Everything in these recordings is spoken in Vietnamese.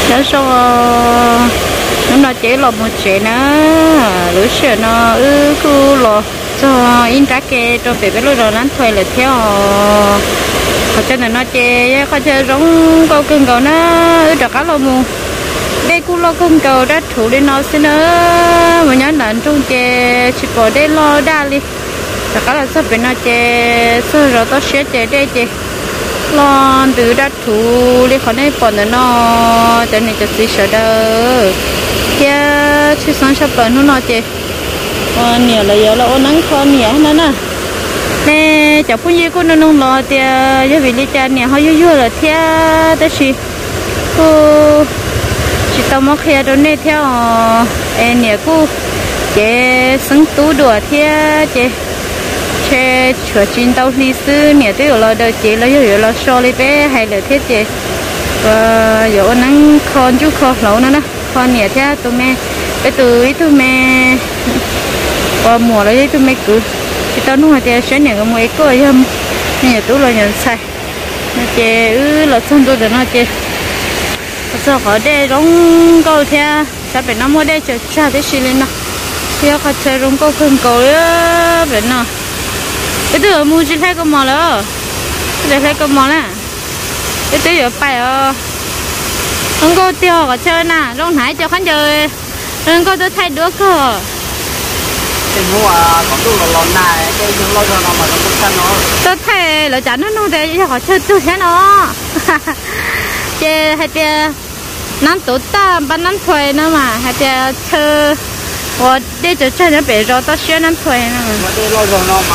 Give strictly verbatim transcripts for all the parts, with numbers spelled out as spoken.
đó sau nó nói chế là một chế nữa lúc xưa nó ư cứ lo cho in trái kê cho bé bé lúc đó nó thuê là theo họ cho nên nó chế họ chơi giống câu cưng cầu nó ư được cá lo mù đây cũng lo cưng cầu đã thủ lên nó xin nữa mà nhớ lần trong chế chỉ bỏ đây lo đa đi được cá là sắp bên nó chế sơ rồi tao sẽ chế đây chế lo từ đã thủ đi khỏi này bỏ nó cho nên cho xí sợ đâu kia chỉ sáng sắp bận nó nói chị nhiều là giờ là ôn nắng con nhiều nữa nè nè cháu phụ nữ cũng nó nông lo thì giờ vì lý cha nè họ vui vui là theo đó chị cô chị tao móc kia đó nè theo em nè cô chị sống tú đùa theo chị che chùa chín tàu lý sư nè tôi ở đó chị là giờ là so lý bé hay là thế chị và giờ ôn nắng con chú con lâu nữa nè con nhẹ thế tụi mẹ cái từ ấy tụi mẹ qua mùa đấy tụi mẹ cứ chỉ tao nuôi thì sẽ nhận cái mấy cái em nhà tụi là nhận sai nó chè ư là xong tôi để nó chè sao họ đây rong câu theo sao phải nó mua đây chờ cha thế xí lên nào theo họ chơi rong câu không câu á vậy nào cái từ mua chỉ thấy cái mỏ đó để thấy cái mỏ nè cái từ ở phải à không có tiêu có chơi nè rong hải cho khán chơi đừng có tôi thay đứa cơ thì mua à còn tôi là lon này cái những lon rồi mà nó cũng xanh nó tôi thay là chẳng nó nuôi để cho họ chơi tôi thế nó chơi hay chơi nắm tổ ta bán nắm thuê nữa mà hay chơi chơi và để cho chơi nó bị rồi tao xuyên nắm thuê nữa mà đây lon rồi nó mà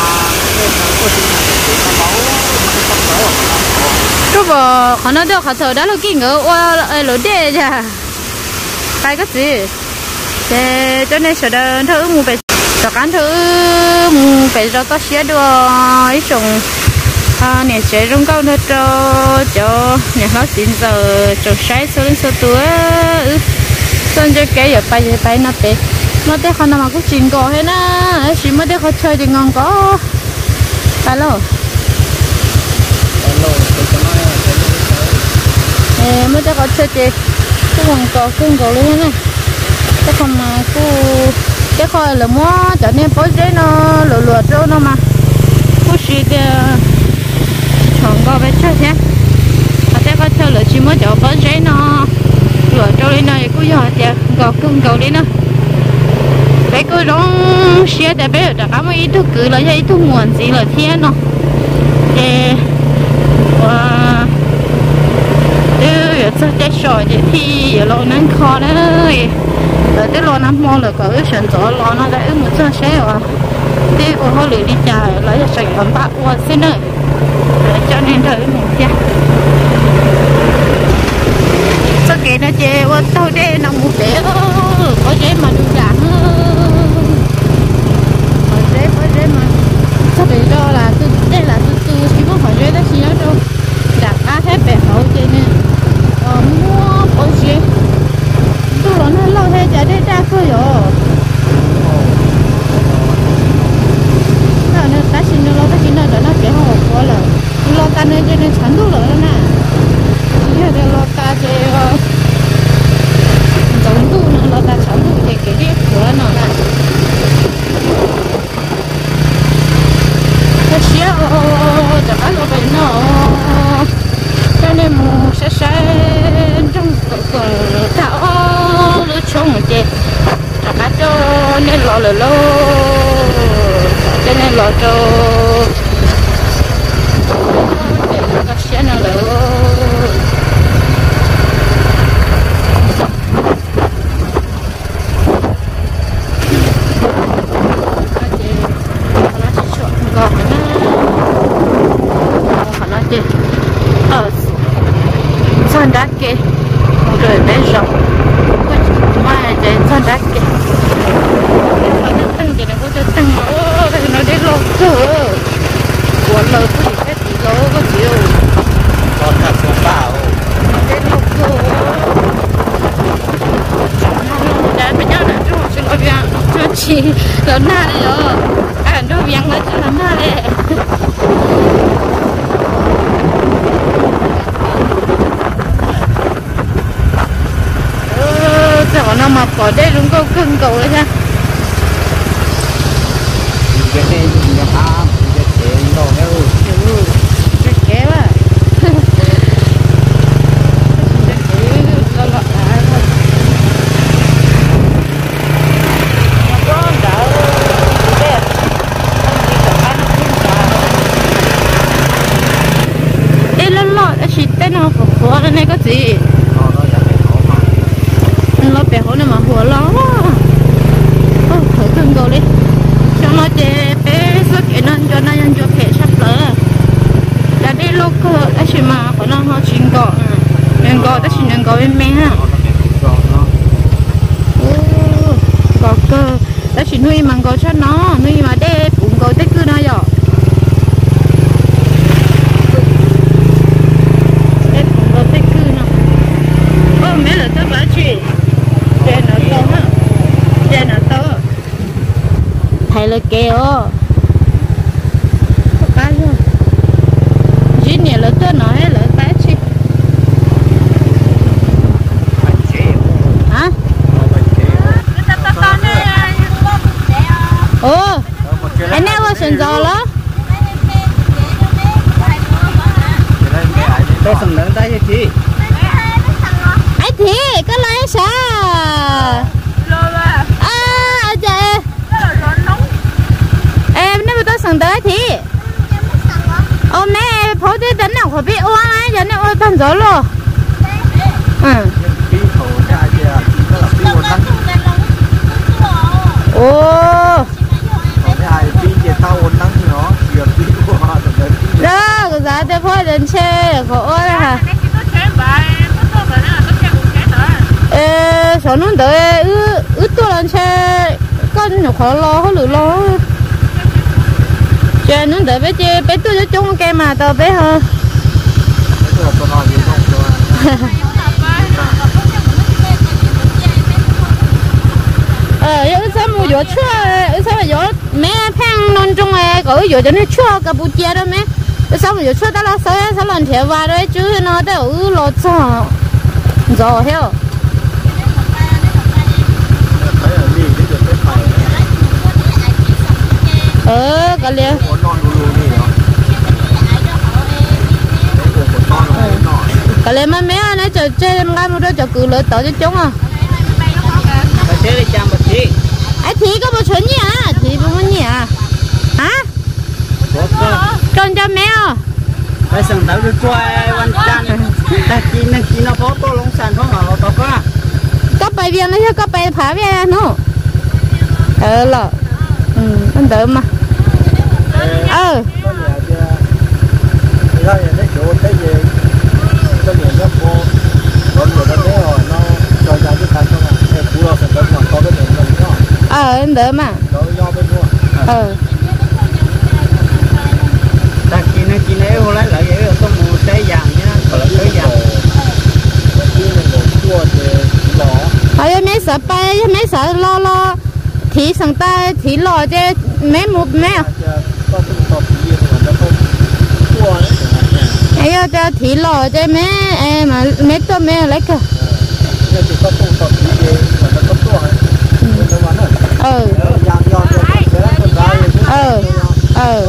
lúc mà họ nói được họ thở đó là kinh ngờ qua lối đê ra phải cái gì để cho nên sợ đơn thứ mua về cho cán thứ mua về cho tao xé được ấy trồng à nè sẽ rong câu nữa cho cho nè nó xin giờ cho sai số đến số tuổi xong cho cái giờ bay giờ bay nó bé nó để họ nằm mà cũng chín cò hết á chỉ mới để họ chơi thì ngon có phải lo mới cho họ chơi chị cái quần cò cung cò luôn nè cái không mà cô cái coi là mua cho nên bớt giấy nó lụa lụa trâu nó mà cô xí cái chọn cò về chơi nhé ở đây có chơi là chỉ mới cho bớt giấy nó lụa trâu lên này cô giờ thì cò cung cò đi nữa cái cô đóng xe để bé đã có mấy ít thuốc cứ là ít thuốc nguồn gì là thiên nó để và giờ chơi sỏi thì giờ lo nắng khó đấy rồi tới lo nắng mò là có cái chuyện đó lo nó đấy một chơi xe à thì cô họ lười đi chạy lấy cho sạch còn bạc qua xin ơi cho nên thời một cha sao kể nó chê qua tao đây nằm một để có dễ mà được giảm có dễ có dễ mà sao bị do là tôi đây là tôi tôi chỉ có hỏi dễ đó xí đâu đặt cá hết bể hậu trên nè mua bao nhiêu tôi nói nó lâu hết chả để ra cơ rồi nó ta xin nó lâu ta xin nó để nó chỉ không có là lâu ta nên cho nên chán đủ rồi nè giờ để lâu ta thì giống đủ nữa lâu ta chán đủ thì cái việc của nó nè cái xíu chả có lâu vậy nó cho nên mua sẽ sẽ trong cỡ thảo lứa chung chị cả cho nên lọ lờ lô cho nên lọ cho để các xe nào lỡ chân đá kê một đời bé rộng mà chạy chân đá kê nó tăng thì nó có cho tăng nó để lột cửa của lời của gì hết thì lỗ có chịu con thật xuống bảo để lột cửa đã bây giờ là chú xin lỗi việc chú chị lớn na đấy rồi à chú việc là chú lớn na đấy nó mà bỏ đây đúng câu cưng cầu đấy nha cái này dùng cho ham cái tiền đồ đâu cái kéo à chỉ tên nó hùa cái này có gì nó bé hùa nó mà hùa lo ô thử cưng cầu đi cho nó chế bé số cái nó cho nó nhân cho kẻ sắp lỡ là đi lúc ấy chỉ mà của nó họ chín cọ nên cọ ta chỉ nên cọ bên mẹ ha cọ cơ ta chỉ nuôi mà cọ cho nó nuôi mà để cũng cọ tới cứ nó rồi mấy là tao bảo chuyện chuyện nó to ha chuyện nó to thầy là kêu có cái luôn chỉ nhẹ là tao nói là tá chi hả ồ anh em vào sân giò đó tôi sân lớn tay chị thì có lấy sao à chị em nếu mà tôi sẵn tới thì ô mẹ phố tới tính nào khỏi biết uống ấy cho nên ôi thân gió luôn ừ ô đó cái giá tôi phải đến xe khổ hả ê sao nó đợi ư ư tôi làm xe con nhỏ khó lo khó lử lo chơi nó đợi bé chơi bé tôi cho chung cái mà tao bé hơn ờ ư sao mua giỏ chua ư sao mà giỏ mẹ phang non chung ấy có giỏ cho nó chua cả bù chia đó mẹ ư sao mà giỏ chua tao là sao sao lần theo vào đấy chứ nó đâu ư lo cho rồi hiểu ờ cái liền cái liền mà mấy anh ấy chơi chơi em gái một đứa chơi cử lưỡi tao cho chúng à ấy thì có một chuyện gì à thì có một gì à hả con cho mẹ à bây giờ tao được chơi quan trọng ta chỉ nên chỉ nó có to lông sàn không mà tao có có bài viên đấy chứ có bài phá viên nữa ờ là ừ anh đợi mà ờ ờ anh đợi mà ờ ta chỉ nó chỉ nếu hồi lại lại vậy có một trái vàng nhá còn là trái vàng hỏi mấy sợ bay mấy sợ lo lo thì sang tay thì lo chứ mấy một mấy ấy cho thì lo chứ mấy mà mấy tôi mấy lấy cơ ờ ờ ờ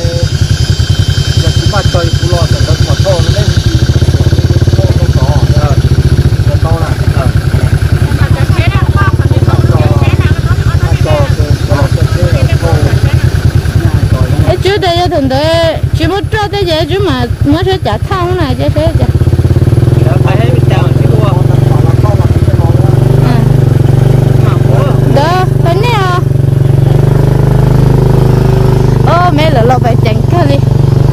chứ đây cho thằng đấy chỉ muốn cho cái gì chứ mà mới sẽ trả thang này chứ thế chứ đó cái này à ô mẹ là lo phải chẳng cơ đi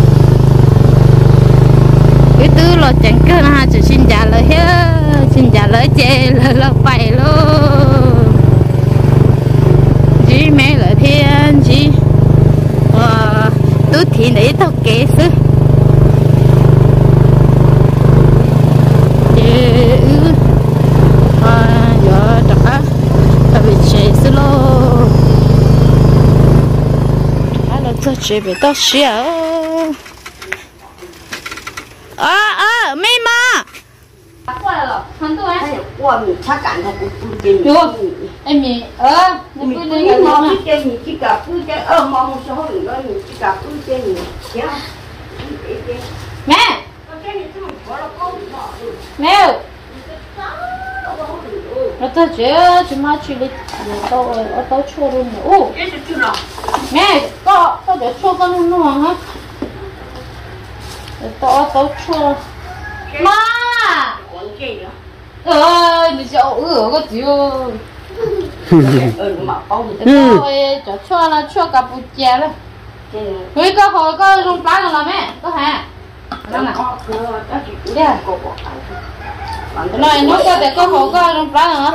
cái tư lo chẳng cơ là chỉ xin trả lời hết xin trả lời chê là lo phải luôn chỉ mẹ là thiên chỉ tôi thì để tao kể sư à giờ đã tao bị chế sư lô à là tôi chế bị tao xỉa à à mẹ mà qua rồi hắn tôi á qua mình chắc cản thật cũng kinh em mì ờ mình cứ đi mong cái chơi mình chỉ cả cứ chơi ờ mong một số người nói mình chỉ cả cứ chơi mình kéo mẹ mẹ nó tới chưa chúng ta chỉ đi tao ở tao chua luôn ô mẹ có có để chua con nó hả tao tao chua má ơi你叫饿个丢嗯就chua là chua cả bút chè rồi cái có hồi có rong cá rồi mẹ có hả nó nè này nó có để có hồ có trong trái hả?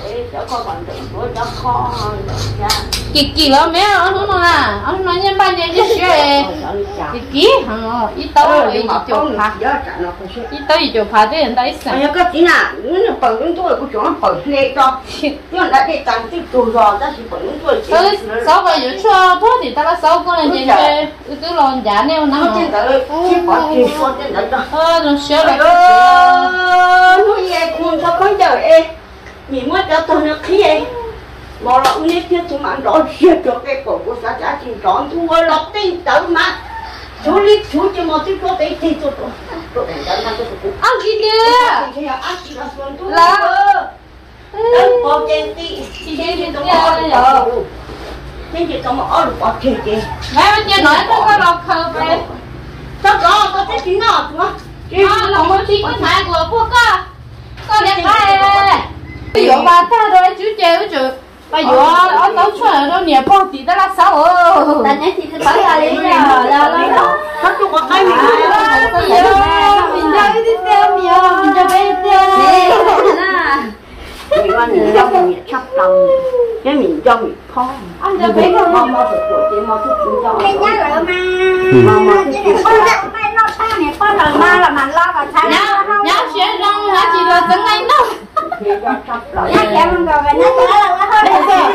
Kì kì lắm mấy ông không nói à, ông nói nhân ban nhân chứ kì kì hả? Ít tao rồi ít chụp phá, ít tao ít chụp phá thế người ta ít sao? Anh có tí nào, nó bẩn những tuổi của chúng nó bẩn lên to, nhưng đã để tặng cái đồ giò ra thì bẩn những tuổi. Ơi, sáu cái yếu cho thôi thì ta đã sáu con là gì chơi, cứ lon giả neo nắng hả? Trên đấy, chỉ có chỉ số trên đấy thôi. Ờ, rồi xíu là cái nuôi về cùng sao con chờ em, nhìn mất cho tôi nó khí em. Mà là uống hết chứ mà đó chưa cho cái cổ của xã xã chỉ chọn thua lọt tin tự mà chú lý chú cho một tí có tí thì tôi tôi ăn gì kìa là đừng có trên tí chỉ trên trên tao mà ở được trên trên tao mà ở được có trên trên mẹ bây giờ nói tôi có lọt khờ về sao đó tôi thấy tí nào chứ à là một tí cái này của cô có có đẹp cái ví dụ bà ta rồi chú chơi chú bây giờ ở đâu chơi ở đâu nhiều bao thì ta là sao ờ tại nhảy thì phải là đi là là là thật chung có cái gì bây giờ mình chơi đi theo mình mình chơi đi theo mình ăn mình cho mình chấp lòng cái mình cho mình khó anh cho biết không mà mà được rồi chị mà thức chúng cho cái nhá rồi mà mà mà cái nó ta này con là ma là mà lo vào thay nhá nhá sẽ rong hả chị là tiếng anh đâu nhá em rồi về nó sẽ là nó hơi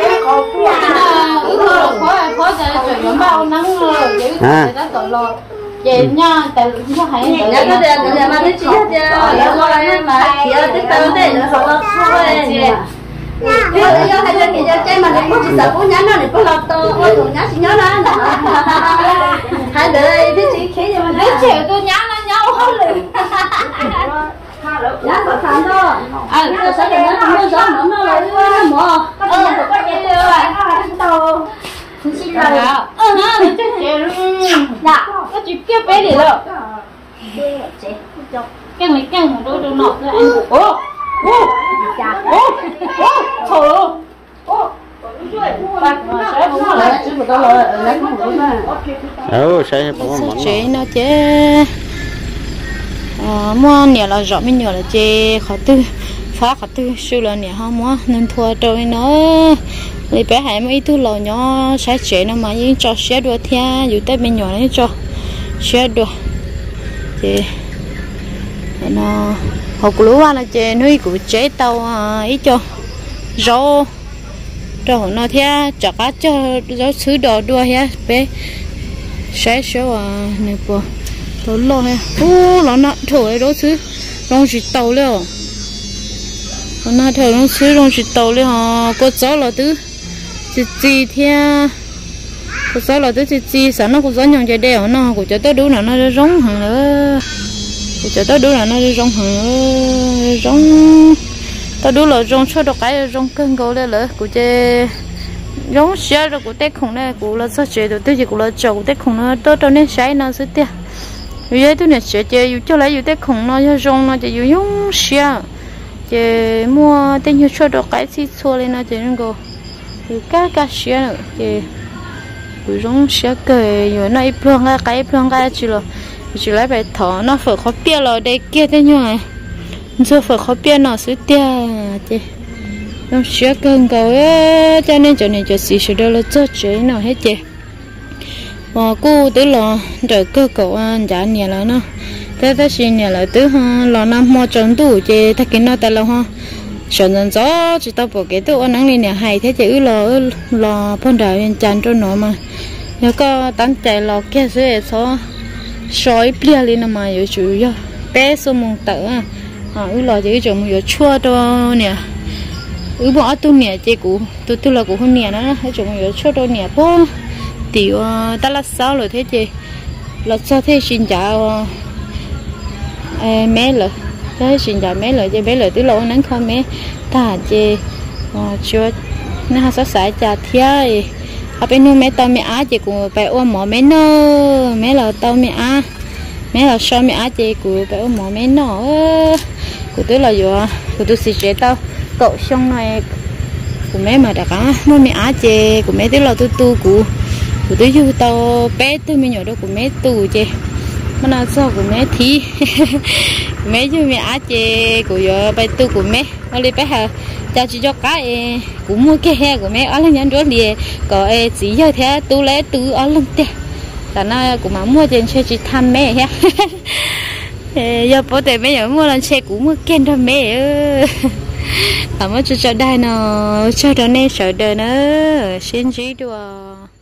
ừ thôi khó khó để chuyện giống bao nắng rồi kiểu người ta tội lỗi vậy nha tại nó hay nhá có tiền tiền mà biết chưa chưa là lo lại mà thì ở cái tờ này nó không có thôi bây giờ hai đứa kia chơi mà đừng có chỉ sợ bố nhá nó đừng có lọt to ôi tụi nhá chỉ nhớ nó hai đứa biết chỉ khí mà biết chịu tôi nhá nó nhau hơn liền nhá có thằng đó à nó sẽ để nó nó gió nó nó lại nó mỏ có tiền của cái gì rồi tao xin lỗi ờ ha nó chơi chịu dạ nó chỉ kêu bé đi rồi cái này cái một đôi đôi nọ thôi anh ô ô dạ ô ô thôi ô ừ sẽ bỏ món chế nó chế mua nhiều là rõ mình nhiều là chế khó tư phá khó tư siêu là nhiều không mua nên thua rồi nó thì bé hải mấy thứ lò nhỏ sẽ chế nó mà những cho xe đua theo dù tới bên nhỏ này cho xe đua thì nó học lúa là chế nuôi của chế tàu ý cho rau rau nó theo chả cá cho rau xứ đỏ đua hết bé sẽ số à này bộ tàu lo ha ô nó nặng thổi rau xứ rau xứ tàu luôn nó thổi rau xứ rau xứ tàu luôn ha có gió là thứ chỉ chỉ theo có gió là thứ chỉ chỉ sáng nó có gió nhọn chạy đèo nó của cho tôi đủ là nó rong hàng nữa của cho tôi đủ là nó rong hàng rong tôi đủ là rong cho được cái rong cân gấu lên nữa của chơi rong xe rồi của tết khủng này của là sao chơi được tôi chỉ của là chậu tết khủng nó tôi cho nên sai nó sẽ tiền vì vậy tôi này sẽ chơi yêu cho lấy yêu tết khủng nó cho rong nó chỉ yêu rong xe chơi mua tên yêu cho được cái gì xua lên nó chơi nó go rồi cá cá xe nữa chơi rồi rong xe cười rồi nó ít phương cái cái phương cái chỉ là chỉ lấy bài thỏ nó phải khó bia rồi đây kia thế như này giờ phải khó bia nó sẽ tiền chứ nó sẽ cần cầu ấy cho nên chỗ này chỗ xí xí đó là cho chế nào hết chứ mà cô tới là rồi cơ cầu anh trả nhiều là nó thế thế xin nhiều là tới ha là năm mua tròn tủ chứ thế cái nó tại là ha chọn dần gió chỉ tao bỏ cái tủ ăn nắng này nè hay thế chứ là là phong trào bên tràn cho nó mà nếu có tán chạy là kia sẽ số soi bia lên màอยู่chủ yếu bé số mông tử à ứ lò chỉ chồng một chua đó nè ứ bỏ tu nè chị cụ tu tu là cụ không nè nó hay chồng một chua đó nè bố tiểu ta là sao rồi thế chị là sao thế xin chào mẹ rồi thế xin chào mẹ rồi chị bé rồi từ lâu nắng không mẹ ta chị chưa nó ha sắp sải chả thiê ở bênนู้นmẹ tao mẹ á chị cũng phải ôm mỏ mẹ nơ mẹ là tao mẹ á mẹ là sao mẹ á chị cũng phải ôm mỏ mẹ nọ của tôi là vừa của tôi xịt chế tao cậu xong này của mẹ mà đã cả mua mẹ á chị của mẹ tôi là tôi tu của của tôi yêu tao bé tôi mới nhỏ đâu của mẹ tu chị mà nào sao của mẹ thì mẹ chứ mẹ á chị của giờ bài tu của mẹ ở đây bé hà cha chỉ cho cái cũng mua cái he của mẹ ở lên nhắn rồi liền có chỉ giờ thế tu lẽ tu ở lên tiền là nó cũng mà mua trên xe chỉ thăm mẹ ha giờ bố để mẹ giờ mua lên xe cũng mua ken cho mẹ làm mất cho cho đây nó cho đó nên sợ đời nữa xin chỉ đùa